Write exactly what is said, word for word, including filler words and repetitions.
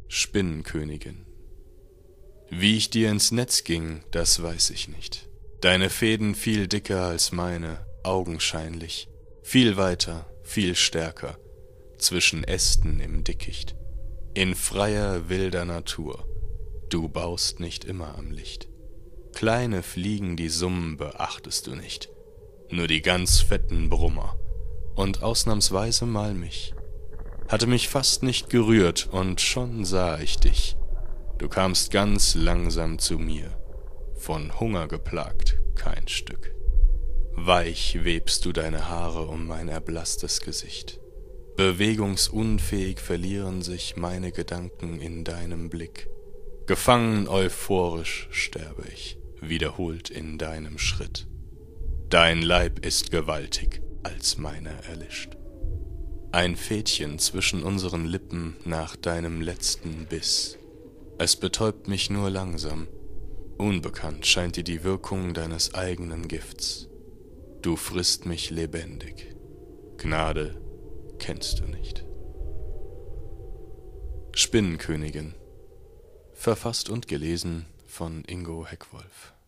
Spinnenkönigin. Wie ich dir ins Netz ging, das weiß ich nicht. Deine Fäden viel dicker als meine, augenscheinlich, viel weiter, viel stärker, zwischen Ästen im Dickicht, in freier, wilder Natur, du baust nicht immer am Licht. Kleine Fliegen, die summen, beachtest du nicht, nur die ganz fetten Brummer, und ausnahmsweise mal mich. Hatte mich fast nicht gerührt, und schon sah ich dich. Du kamst ganz langsam zu mir, von Hunger geplagt kein Stück. Weich webst du deine Haare um mein erblaßtes Gesicht. Bewegungsunfähig verlieren sich meine Gedanken in deinem Blick. Gefangen euphorisch sterbe ich, wiederholt in deinem Schritt. Dein Leib ist gewaltig, als meiner erlischt. Ein Fädchen zwischen unseren Lippen nach deinem letzten Biss. Es betäubt mich nur langsam. Unbekannt scheint dir die Wirkung deines eigenen Gifts. Du frisst mich lebendig. Gnade kennst du nicht. Spinnenkönigin. Verfasst und gelesen von Ingo Heckwolf.